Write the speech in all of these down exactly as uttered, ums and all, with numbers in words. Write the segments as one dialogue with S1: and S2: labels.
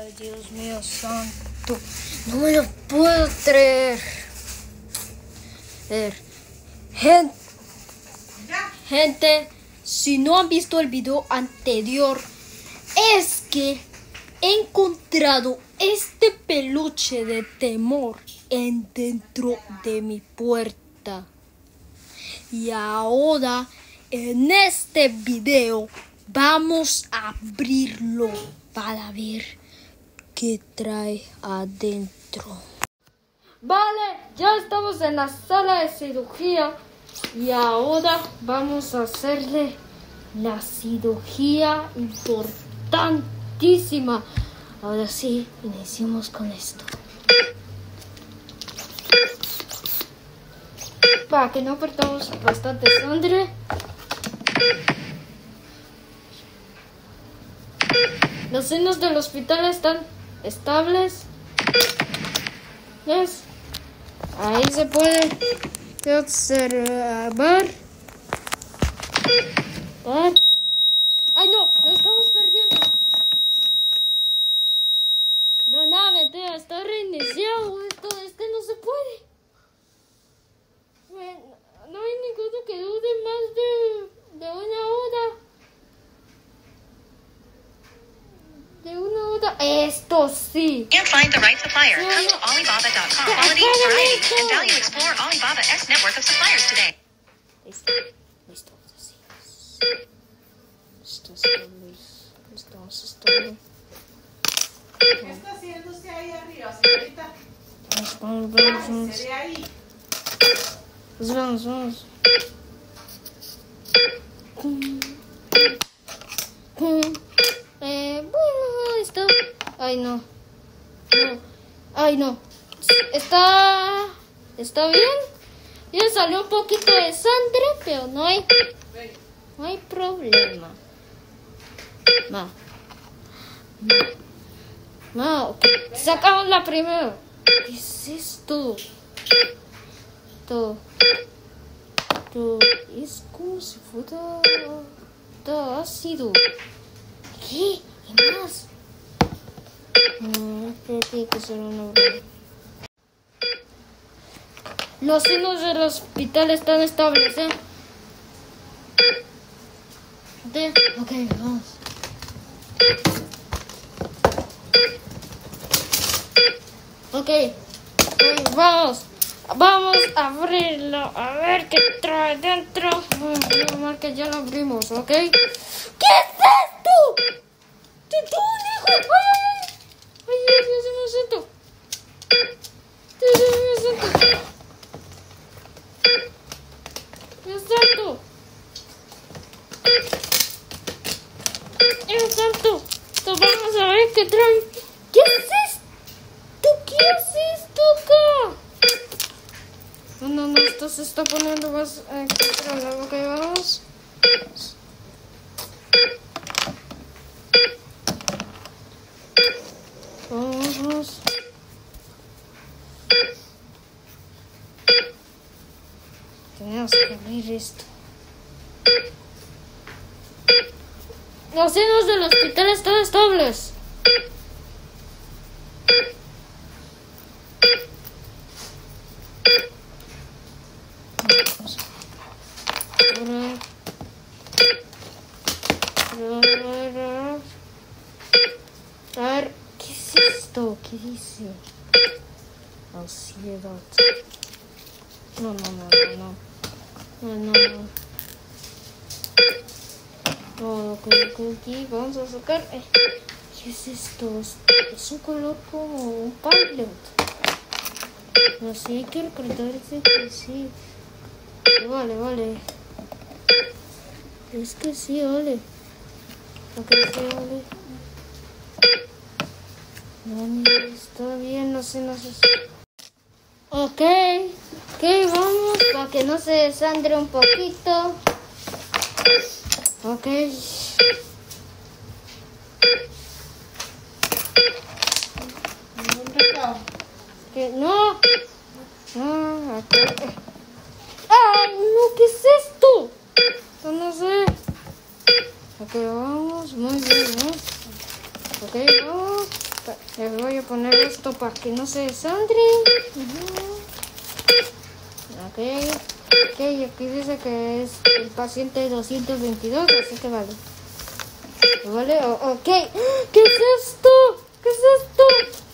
S1: Ay, Dios mío santo, no me lo puedo creer. Ver, gente, gente, si no han visto el video anterior, es que he encontrado este peluche de temor en dentro de mi puerta. Y ahora, en este video, vamos a abrirlo para ver qué trae adentro. Vale, ya estamos en la sala de cirugía y ahora vamos a hacerle la cirugía importantísima. Ahora sí, iniciamos con esto. Para que no perdamos bastante sangre. Los signos del hospital están estables. ¿Ves? Ahí se puede observar. ¡Ay, no! ¡Lo estamos perdiendo! No, nada, mentira. Está reiniciado. Esto, este no se puede. No hay ninguno que dure más de, de una hora. De una hora. Esto sí.
S2: Can't find the right supplier? Come to Alibaba dot com. Quality, variety, and value. Explore Alibaba's network of suppliers today.
S1: Listo. Listo. Así. Esto está Luis. Estamos estable.
S3: ¿Qué está haciendo usted ahí arriba, señorita?
S1: Vamos, vamos, vamos.
S3: ¿Se ve ahí?
S1: Pues vamos, vamos. Eh, bueno, está. Ay, no. No. Ay, no. Está. Está bien. Ya salió un poquito de sangre, pero no hay. No hay problema. No. No, ok. Sacamos la primera. ¿Qué es esto? Esto. Esto es como si fuera. Está ácido. ¿Qué? ¿Y más? No, este tiene que ser una broma. Los signos del hospital están estables, ¿eh? ¿De? Ok, vamos. Ok, okay, vamos. Vamos a abrirlo. A ver qué trae dentro. Bueno, mal que ya lo abrimos, ¿ok? ¿Qué es esto? ¿Tú, tú, hijo? ¡Ay, ay, ay! ¡Ay, Dios mío, me siento! ¡Dios mío, me siento! ¡Dios santo! ¡Dios santo! Entonces vamos a ver qué trae. ¿Qué es esto? ¿Qué es esto acá? No, no, no, esto se está poniendo más eh, extraño. Ok, vamos. Vamos. Tenemos que abrir esto. Los signos del hospital están estables. A ver, ¿qué es esto? ¿Qué dice? Ansiedad. No, no, no, no, no. No, no, no. No, ok, ok, ok. Vamos a sacar. ¿Qué es esto? Es un color como un pilot. No sé, hay que recordarse que sí. Vale, vale. Es que sí, vale. Ok, sí, vale. No, está bien, no sé, no sé. Ok, ok, vamos, para que no se desangre un poquito. Ok. Que no. No, aquí. ¡Ay, no! ¿Qué es esto? No, no sé. Ok, vamos. Muy bien, ¿no? Ok, vamos.
S4: Le voy a poner esto para que no se desandre. Uh-huh. Ok. Ok, aquí dice que es el paciente doscientos veintidós, así que vale. ¿Vale? O- ok. ¿Qué es esto? ¿Qué es esto?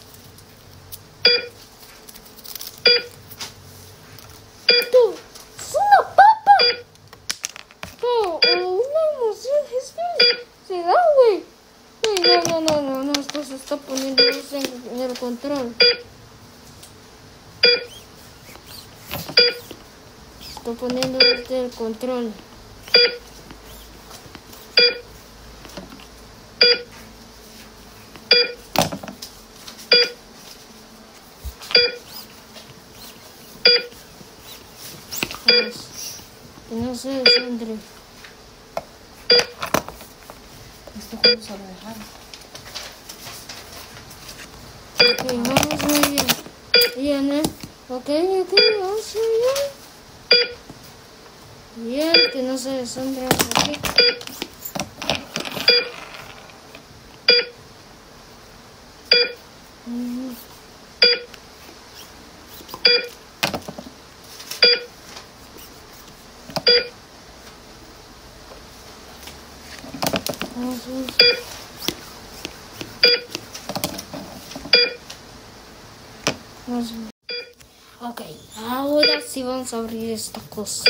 S4: Esto es una papa. Oh, o una emoción. Es que se da, güey. Ay, no, no, no, no, no. Esto se está poniendo en, en el control. Estoy poniendo desde el control. Pues, que no se desandre.
S3: ¿Esto cómo se lo dejaron?
S4: Ok, vamos muy bien. Bien, ¿eh? Ok, ok, vamos muy bien. Bien, que no se desandre aquí. Mm. Vamos, vamos. Vamos. Ok, ahora sí vamos a abrir esta cosa.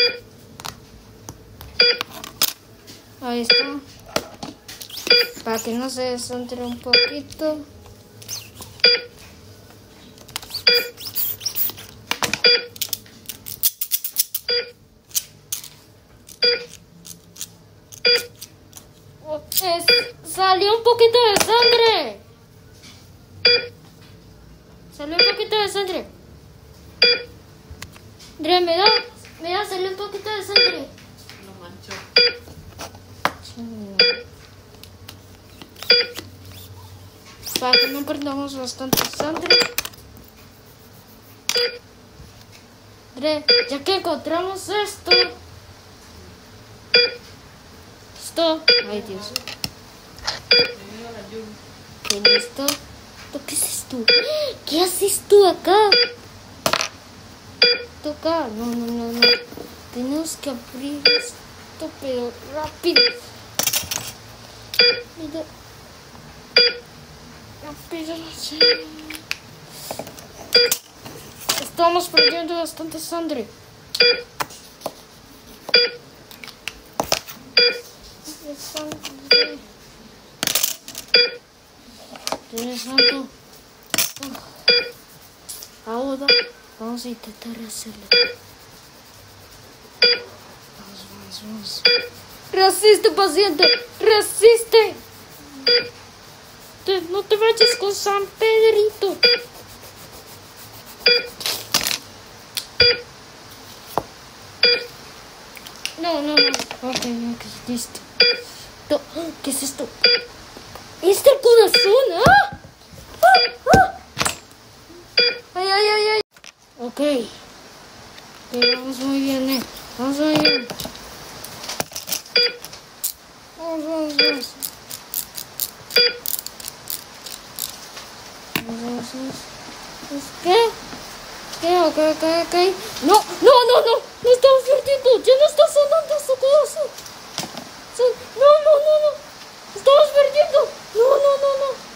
S4: Ahí está. Para que no se desandre un poquito. Oh, es- salió un poquito de sangre. Salió un poquito de sangre. Dre, me da, me da, salió un poquito de sangre.
S3: Lo manchó.
S4: Para que no perdamos bastante sangre. Dre, ya que encontramos esto. Esto. Ay, Dios.
S3: Debido a la lluvia.
S4: ¿Qué es esto? ¿Qué es esto? ¿Qué haces tú acá? Tú acá. No, no, no, no. Tenemos que abrir esto, pero rápido. Mira. Rápido. Sí. Estamos perdiendo bastante sangre. Sangre. Dios santo. Ahora vamos a intentar hacerlo. Vamos, vamos, vamos. Resiste, paciente. Resiste. Te- no te vayas con San Pedrito. No, no, no. Ok, ok, listo. No, ¿qué es esto? ¿Es el corazón? ¿Ah? ¡Ah! ¡Ah! ¡Ay, ay, ay, ay! Ok. Ok, vamos muy bien, eh. Vamos muy bien. Vamos, vamos, vamos. Vamos, vamos, vamos. ¿Qué? ¿Qué? Ok, ok, ok. No, no, no, no. No estamos perdiendo. Ya no está sonando su corazón. Son- No, no, no, no. Estamos perdiendo. No, no, no, no.